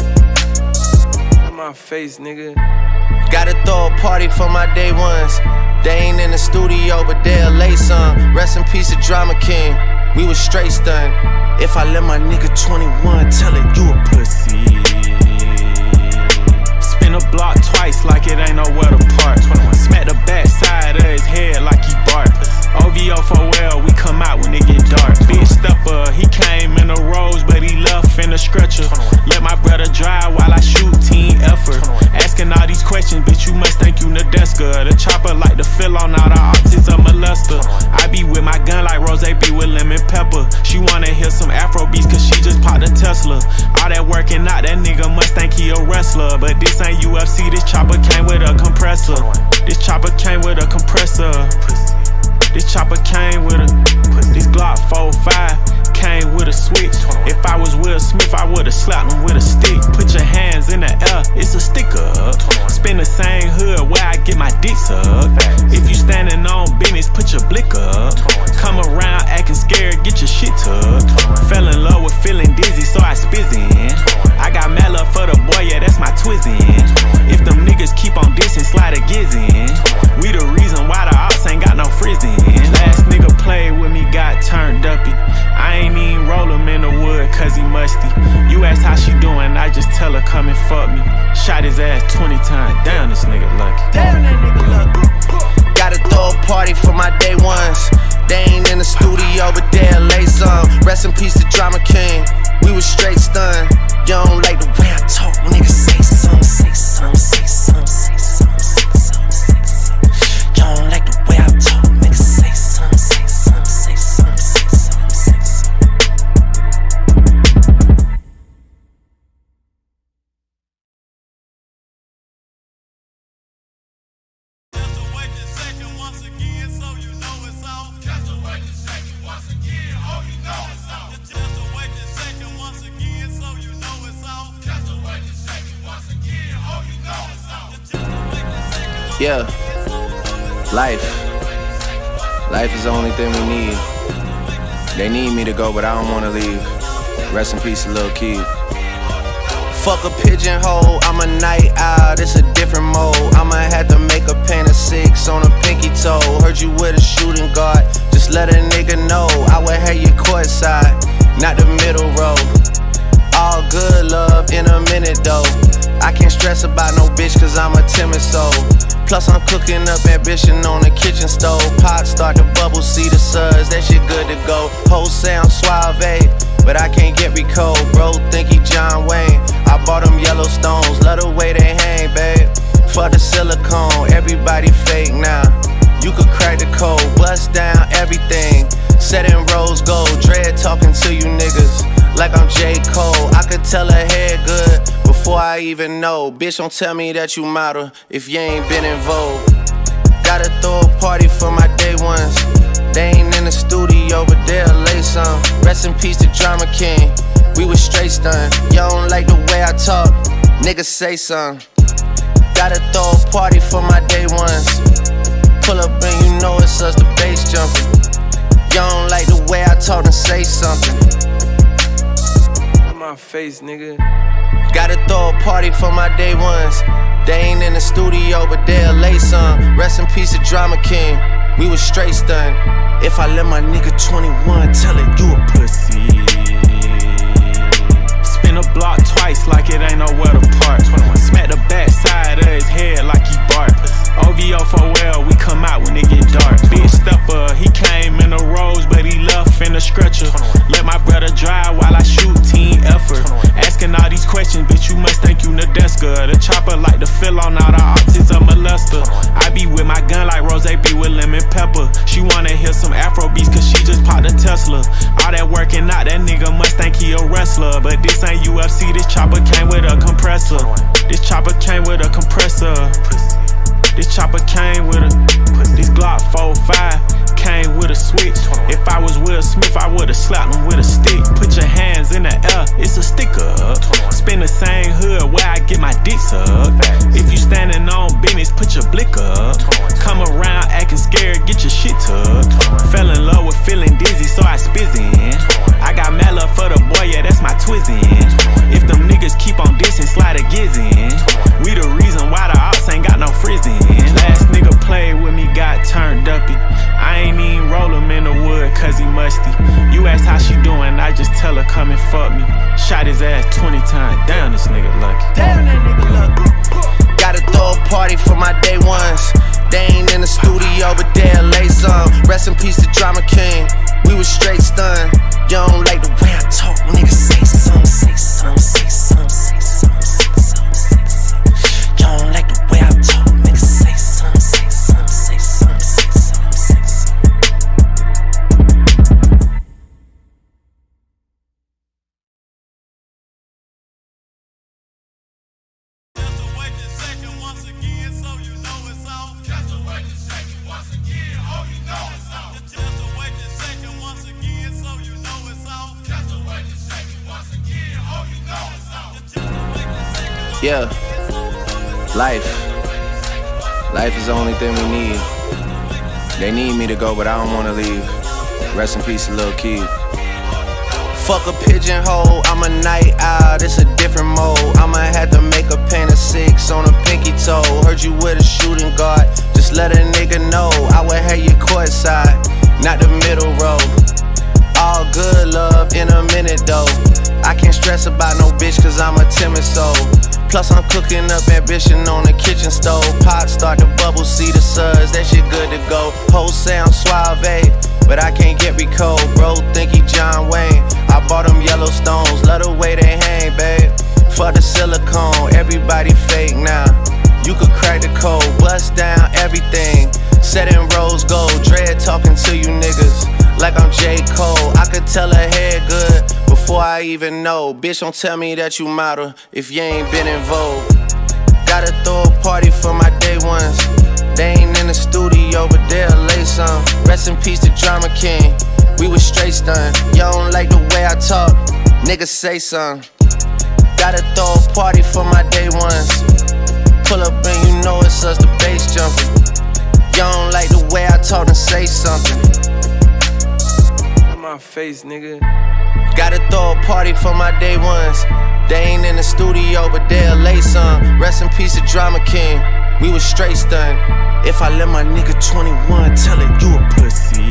In my face, nigga. Gotta throw a party for my day ones. They ain't in the studio, but they'll lay some. Rest in peace to Drama King, we was straight stunned. If I let my nigga twenty-one tell it, you a pussy. Spin a block twice like it ain't nowhere to park. Smack the back side of his head like he bark. O V O for well, we come out when it get dark. Big stepper, he came in a rose, but he left in a stretcher. Let my brother drive while I shoot, team effort. Asking all these questions, bitch, you must think you Nadeska. The chopper like to fill on all the optics of molester. I be with my gun like Rose be with lemon pepper. She wanna hear some Afro beats cause she just popped a Tesla. All that working out, that nigga must think he a wrestler. But this ain't U F C, this chopper came with a compressor. This chopper came with a compressor. This chopper came with a, this Glock four five came with a switch. If I was Will Smith, I would've slapped him with a stick. Put your hands in the air, it's a sticker. Spin the same hood where I get my dick sucked. If you standing on business, put your blick up. Come around acting scared, get your shit tucked. Fell in love with feeling dizzy, so I spizzin'. I got mad love for the boy, yeah, that's my twizzin'. If them niggas keep on dissing, slide a gizzin'. We the reason why the ops ain't got no frizzin'. Last nigga played with me, got turned uppy. I ain't even roll him in the wood cause he musty. You ask how she doing, I just tell her come and fuck me. Shot his ass twenty times, damn this nigga lucky. Damn that nigga lucky. Gotta throw a party for my day ones. They ain't in the studio, but they'll lay some. Rest in peace to Drama King, we was straight stunned. You don't like the way I talk, nigga, say something, say something, say something, say something, say something, say something. You don't like the way I talk, nigga, say something, say something, say something, say something, say something. Just to wait a second once again, so you know it's off. Just to wait a second once again, oh you know it's off. Just to wait a second once again, so you know it's off. Just to wait a second once again, oh you know it's off. Just to wait a second. Yeah, life. Life is the only thing we need. They need me to go, but I don't wanna leave. Rest in peace to Lil Keith. Fuck a pigeonhole, I'm a night owl, it's a different mode. I'ma have to make a paint of six on a pinky toe. Heard you with a shooting guard, just let a nigga know. I would have you courtside, not the middle row. All good love in a minute though. I can't stress about no bitch cause I'm a timid soul. Plus I'm cooking up ambition on the kitchen stove. Pot start to bubble, see the suds, that shit good to go. Whole sound suave, but I can't get recode. Bro, think he John Wayne. I bought them Yellowstones, love the way they hang, babe. For the silicone, everybody fake now. You could crack the code, bust down everything. Set in rose gold, dread talking to you niggas like I'm J. Cole. I could tell her head good before I even know. Bitch, don't tell me that you model if you ain't been in vogue. Gotta throw a party for my day ones. They ain't in the studio, but they'll lay some. Rest in peace to Drama King, we was straight stunned. Y'all don't like the way I talk, niggas say something. Gotta throw a party for my day ones. Pull up and you know it's us, the bass jumping. Y'all don't like the way I talk and say something. In my face, nigga. Gotta throw a party for my day ones. They ain't in the studio, but they'll lay some. Rest in peace to Drama King, we was straight stunned. If I let my nigga twenty-one tell it, you a pussy. Spin a block twice like it ain't nowhere to park. Smack the back side of his head like he bark. O V O for well, we come out when it get dark. Big stepper, he came in a rose, but he left in a stretcher. Let my brother drive while I shoot, team effort. Asking all these questions, bitch, you must think you Nadeska. The chopper like to fill on all the optics of molester. I be with my gun like Rose be with lemon pepper. She wanna hear some Afro beats cause she just popped a Tesla. All that working out, that nigga must think he a wrestler. But this ain't U F C, this chopper came with a compressor. This chopper came with a compressor. This chopper came with a, this Glock four five came with a switch. If I was Will Smith, I would've slapped him with a stick. Put your hands in the air, it's a sticker. Spin the same hood where I get my dick sucked. If you standing on business, put your blick up. Come around acting scared, get your shit tucked. Fell in love with feeling dizzy, so I spizzin'. I got mad love for the boy, yeah, that's my twizzin'. If them niggas keep on dissing, slide a gizzin'. We the reason why the ops ain't got no frizzin'. Last nigga played with me, got turned uppy. I ain't even roll him in the wood cause he musty. You ask how she doing, I just tell her come and fuck me. Shot his ass twenty times, damn this nigga lucky. Damn that nigga lucky. Gotta throw a party for my day ones. They ain't in the studio but they'll lay some. Rest in peace to Drama King, we was straight stunned. You don't like the way I talk, nigga, say something, say something, say something, say something, say something, say something. You don't like the way I talk, nigga, say something, say something, say something, say something, say something. Just a wait a second once again, so you know it's off. Just a wait a second once again, oh you know it's off. Just a wait a second once again, so you know it's off. Just a wait a second once again, oh you know it's off. Just a wait a second. Yeah, life. Life is the only thing we need. They need me to go, but I don't wanna leave. Rest in peace to Lil Keith. Fuck a pigeonhole, I'm a night owl, it's a different mode. I'ma have to make a paint of six on a pinky toe. Heard you with a shooting guard, just let a nigga know. I would have you courtside, not the middle row. All good love in a minute though. I can't stress about no bitch cause I'm a timid soul. Plus I'm cooking up ambition on the kitchen stove. Pot start to bubble, see the suds, that shit good to go. Whole sound suave, but I can't get Rico. Bro think he John Wayne, I bought them Yellowstones. Love the way they hang, babe. For the silicone, everybody fake now. You could crack the code, bust down everything. Set in rose gold, dread talking to you niggas like I'm J. Cole. I could tell her head good before I even know. Bitch, don't tell me that you model if you ain't been in vogue. Gotta throw a party for my day ones. They ain't in the studio, but they'll lay some. Rest in peace to Drama King, we was straight stunned. You don't like the way I talk, nigga, say something. Gotta throw a party for my day ones. Pull up and you know it's us, the bass jumping. You don't like the way I talk, then say something. In my face, nigga. Gotta throw a party for my day ones. They ain't in the studio, but they'll lay some. Rest in peace to Drama King, we was straight stunned. If I let my nigga twenty-one tell it, you a pussy.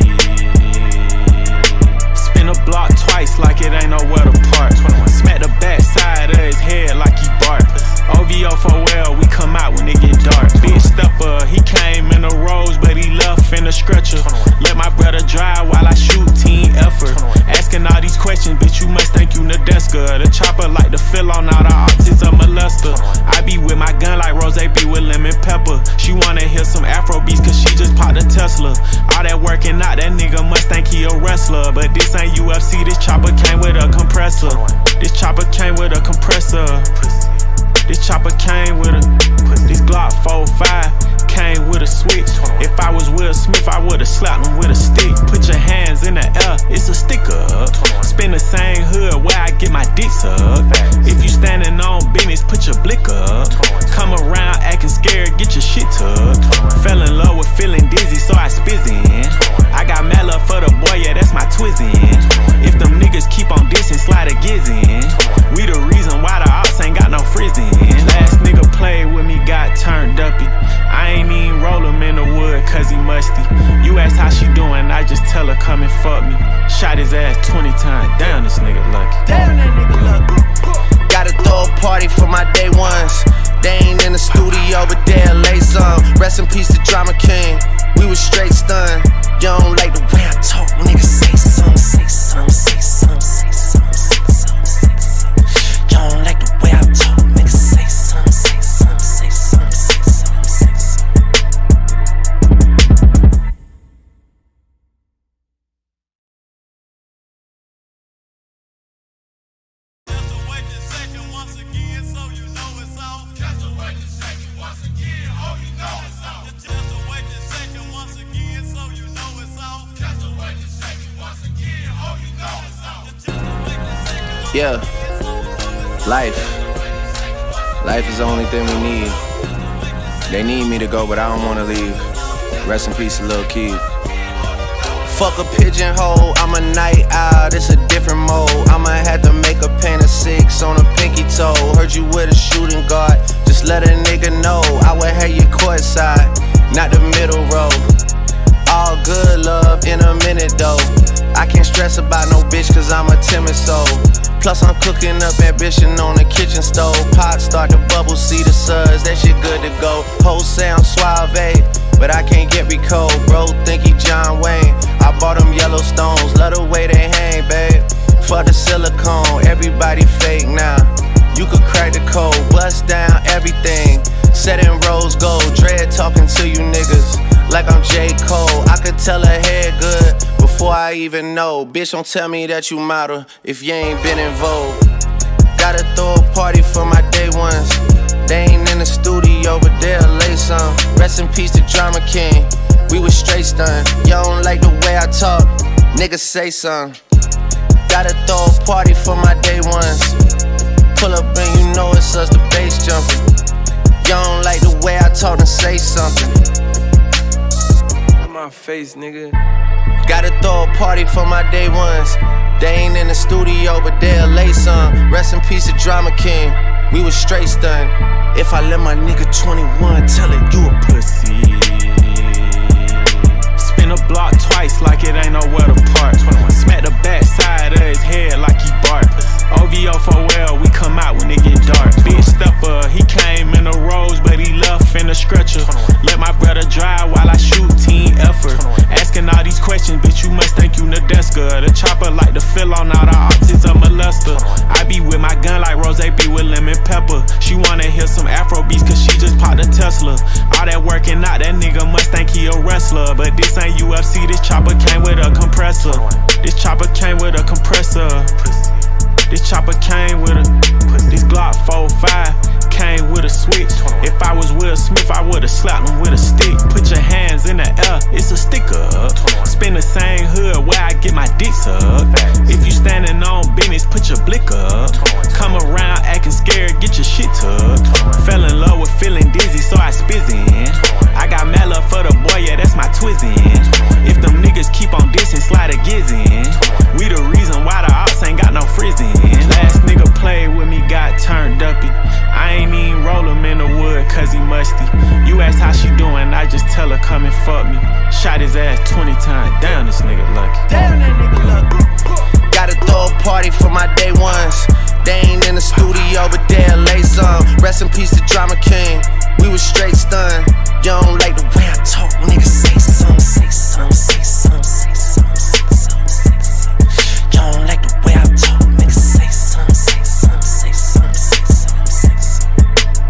Spin a block twice like it ain't nowhere to park. Smack the back side of his head like he bark. O V O for well, we come out when it get dark. Big stepper, he came in a rose, but he left in a stretcher. Let my brother drive while I shoot, team effort. Asking all these questions, bitch, you must think you Nadeska. The chopper like to fill on all the optics of molester. I be with my gun like Rose be with lemon pepper. She wanna hear some Afro beats cause she just popped a Tesla. All that working out, that nigga must think he a wrestler. But this ain't U F C, this chopper came with a compressor. This chopper came with a compressor. This chopper came with a, this Glock four five came with a switch. If I was Will Smith, I would've slapped him with a stick. Put your hands in the air, it's a sticker. Spin the same hood where I get my dick sucked. If you standing on business, put your blick up. Come around acting scared, get your shit tucked. Fell in love with feeling dizzy, so I spizzin'. I got mad love for the boy, yeah, that's my twizzin'. If them niggas keep on dissing, slide a gizzin'. We the reason why the ops ain't got no frizzin'. Last nigga played with me, got turned uppy. I ain't even roll him in the wood cause he musty. You ask how she doing, I just tell her come and fuck me. Shot his ass twenty times, damn this nigga lucky. Damn that nigga lucky. Gotta throw a party for my day ones. They ain't in the studio, but they'll lay some. Rest in peace to Drama King. We was straight stunned. You don't like the way I talk, nigga. Say something, say something, say something, say something, say something, say something. You don't like the way I talk, nigga. Say something, say something, say something, say something, say something. Just to wait a second once again, so you know it's on. Just to wait a second once again, oh you know it's on. Just to wait a second once again, so you know it's on. Just to wait a second once again, oh you know it's on. Just to wait a second. Yeah, life. Life is the only thing we need. They need me to go, but I don't wanna leave. Rest in peace, Lil Keith. Fuck a pigeonhole, I'm a night owl, it's a different mode. I'ma have to make a paint of six on a pinky toe. Heard you with a shooting guard, just let a nigga know. I would have you courtside, not the middle row. All good love in a minute though. I can't stress about no bitch cause I'm a timid soul. Plus I'm cooking up ambition on the kitchen stove. Pot start to bubble, see the suds, that shit good to go. Whole sound suave, but I can't get recalled. Bro think he John Wayne, I bought them Yellowstones. Love the way they hang, babe. Fuck the silicone, everybody fake now. You could crack the code, bust down everything. Set in rose gold, dread talking to you niggas like I'm J. Cole. I could tell her head good before I even know. Bitch, don't tell me that you model if you ain't been in vogue. Gotta throw a party for my day ones. They ain't in the studio, but they'll lay some. Rest in peace to Drama King. We was straight stunned. Y'all don't like the way I talk, nigga say something. Gotta throw a party for my day ones. Pull up and you know it's us, the bass jumping. Y'all don't like the way I talk and say something. My face, nigga. Gotta throw a party for my day ones. They ain't in the studio, but they'll lay some. Rest in peace to Drama King. We was straight stunned. If I let my nigga twenty-one tell it, you a pussy. Spin a block twice like it ain't nowhere to park. Smack the back side of his head like he bark. O V O for well, we come out when it get dark. Big stepper, he came in a rose, but he left in a stretcher. Let my brother drive while I shoot, team effort. Asking all these questions, bitch, you must think you Nadeska. The chopper like to fill on all the optics of molester. I be with my gun like Rose be with lemon pepper. She wanna hear some Afro beats cause she just popped a Tesla. All that working out, that nigga must think he a wrestler. But this ain't U F C, this chopper came with a compressor. This chopper came with a compressor. This chopper came with a, this Glock four five came with a switch. If I was Will Smith, I would've slapped him with a stick. Put your hands in the air, it's a sticker. Spin the same hood where I get my dick sucked. If you standing on business, put your blick up. Come around acting scared, get your shit tucked. Fell in love with feeling dizzy, so I spizzin'. I got mad love for the boy, yeah, that's my twizzin'. If them niggas keep on dissing, slide a gizzin'. We the reason why the ops ain't got no frizzin'. Last nigga played with me, got turned uppy. I ain't even roll him in the wood cause he musty. You ask how she doing, I just tell her come and fuck me. Shot his ass twenty times, damn this nigga lucky. Damn that nigga lucky. Gotta throw a party for my day ones. They ain't in the studio, but they'll lay some. Rest in peace to Drama King. We was straight stunned. You don't like the way I talk, nigga. Say something, say something, say something, say something, say something, say something. You don't like the way I talk, nigga. Say something, say something, say something, say something, say something.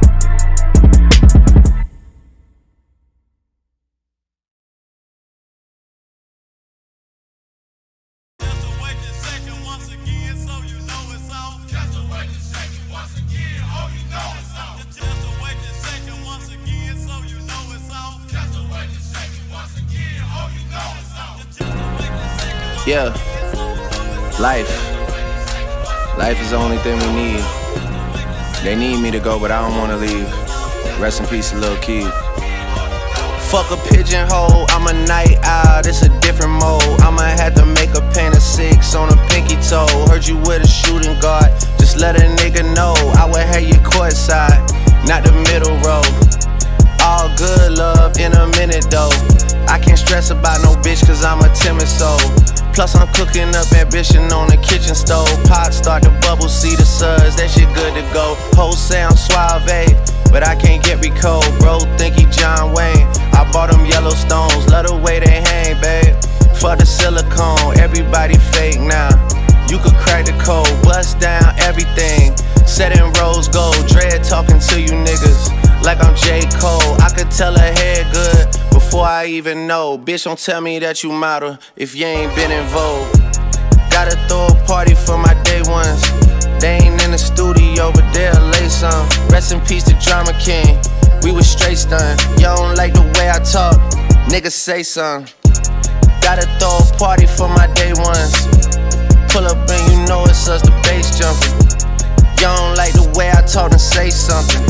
Just to wait a second once again, so you know it's on. Just to wait a second once again, oh you know it's on. Just to wait a second once again, so you know it's on. Just to wait a second once again, oh you know it's on. Just to wait a second. Yeah, life. Life is the only thing we need. They need me to go, but I don't wanna leave. Rest in peace to Lil Keith. Fuck a pigeonhole, I'm a night owl, this a different mode. I'ma have to make a paint of six on a pinky toe. Heard you with a shooting guard, just let a nigga know. I would have you courtside, not the middle row. All good love in a minute though. I can't stress about no bitch cause I'm a timid soul. Plus I'm cooking up ambition on the kitchen stove. Pot start to bubble, see the suds, that shit good to go. Whole sound suave, but I can't get recalled. Bro, think he John Wayne. I bought them Yellowstones, love the way they hang, babe. For the silicone, everybody fake now. You could crack the code, bust down everything. Set in rose gold, dread talking to you niggas like I'm J. Cole. I could tell her head good before I even know. Bitch, don't tell me that you model if you ain't been in vogue. Gotta throw a party for my day ones. They ain't in the studio, but they'll lay some. Rest in peace to Drama King, we was straight stunned. Y'all don't like the way I talk, niggas say something. Gotta throw a party for my day ones. Pull up and you know it's us, the bass jumping. Y'all don't like the way I talk and say something.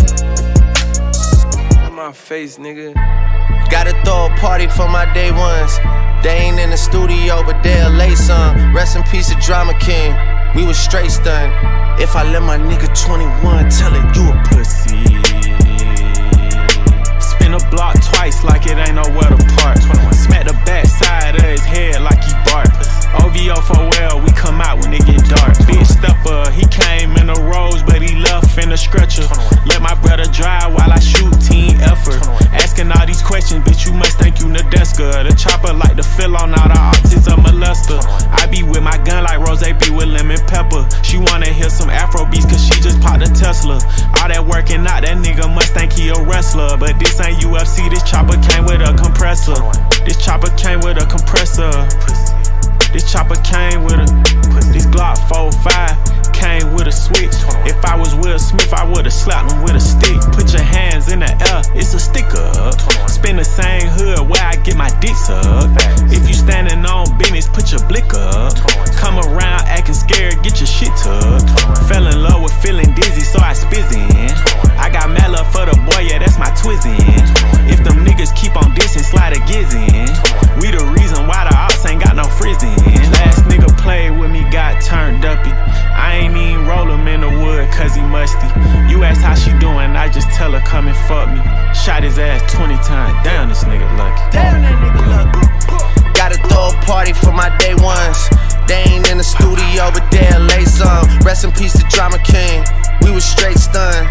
In my face, nigga. Gotta throw a party for my day ones. They ain't in the studio, but they'll lay some. Rest in peace to Drama King, we was straight stunned. If I let my nigga twenty-one tell it, you a pussy. Spin a block twice like it ain't nowhere to park. Smack the back side of his head like he bark. O V O for well, we come out when it get dark. Big stepper, he came in a rose, but he left in a stretcher. Let my brother drive while I shoot, team effort. Asking all these questions, bitch, you must think you Nadeska. The chopper like to fill on all the optics of molester. I be with my gun like Rose be with lemon pepper. She wanna hear some Afro beats cause she just popped a Tesla. All that working out, that nigga must think he a wrestler. But this ain't U F C, this chopper came with a compressor. This chopper came with a compressor. This chopper came with a, this Glock four five came with a switch. If I was Will Smith, I would've slapped him with a stick. Put your hands in the air, it's a sticker. Spin the same hood where I get my dick sucked. If you standing on business, put your blick up. Come around acting scared, get your shit tucked. Fell in love with feeling dizzy, so I spizzin'. I got mad love for the boy, yeah, that's my twizzin'. If them niggas keep on dissing, slide a gizzin'. We the reason why the ops ain't got no frizzin'. Last nigga played with me, got turned uppy. I ain't even roll him in the wood cause he musty. You ask how she doing, I just tell her come and fuck me. Shot his ass twenty times, damn this nigga lucky. Damn that nigga lucky. Gotta throw a party for my day ones. They ain't in the studio, but they'll lay some. Rest in peace to Drama King, we was straight stunned.